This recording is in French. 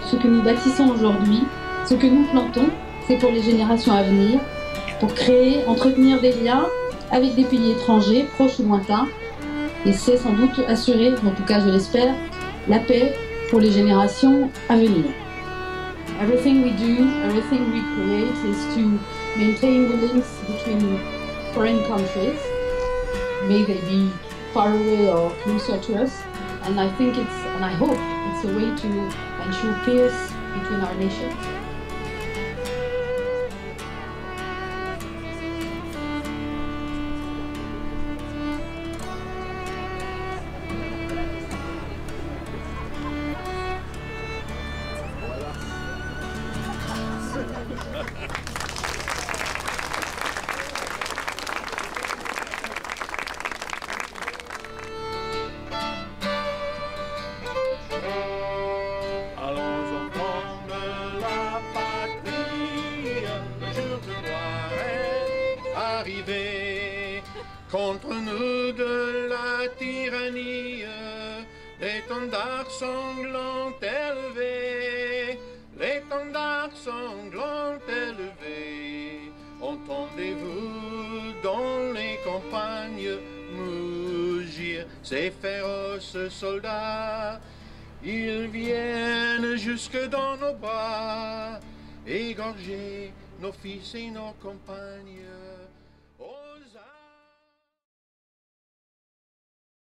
ce que nous bâtissons aujourd'hui, ce que nous plantons, c'est pour les générations à venir, pour créer, entretenir des liens avec des pays étrangers, proches ou lointains. Et c'est sans doute assurer, en tout cas je l'espère, la paix pour les générations à venir. Everything we do, everything we create is to maintain the links between foreign countries, may they be far away or closer to us. And I think and I hope it's a way to ensure peace between our nations. Contre nous de la tyrannie, l'étendard sanglant élevé, l'étendard sanglant élevé. Entendez-vous dans les campagnes mugir ces féroces soldats? Ils viennent jusque dans nos bras, égorger nos fils et nos compagnes.